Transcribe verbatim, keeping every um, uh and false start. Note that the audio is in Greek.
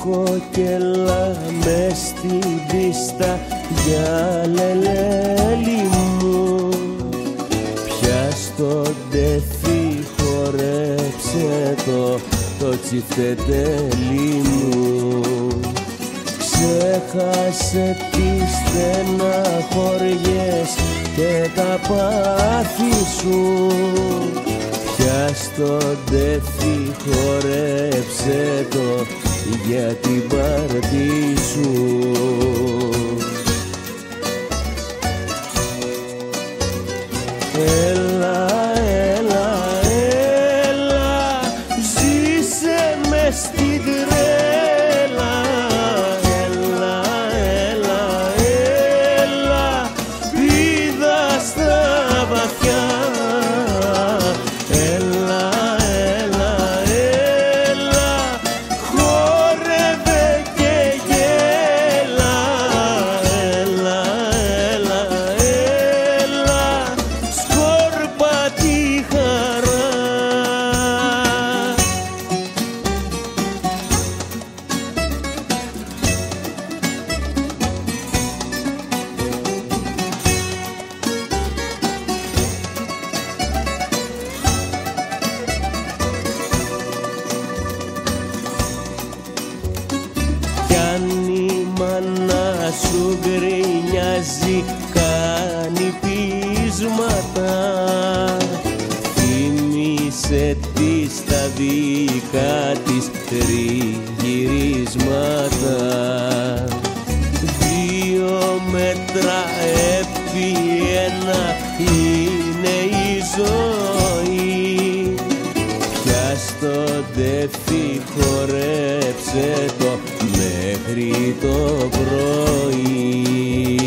κόκκελα μες στην πίστα για λελέλη μου. Πιάσ' το ντεφί, χορέψε το, το τσιφτετέλι μου. Ξέχασε τις στεναχωριές και τα πάθη σου. Πιάσ' το ντεφί, χορέψε το για την πάρτι σου. Έλα, έλα, έλα, ζήσε μες στην τρέλα. Έλα, έλα, έλα, πήδα στα βαθιά. Έλα, έλα, έλα, χόρευε και γέλα. Έλα, έλα, έλα, σκόρπα τη χαρά. Κι αν η μάνα σου γκρινιάζει, κάνει πείσματα, θύμισε της τα δικά της τριγυρίσματα. Δύο μέτρα επί ένα είναι η ζωή. Πιάσ' το ντεφί, χορέψε το μέχρι το πρωί.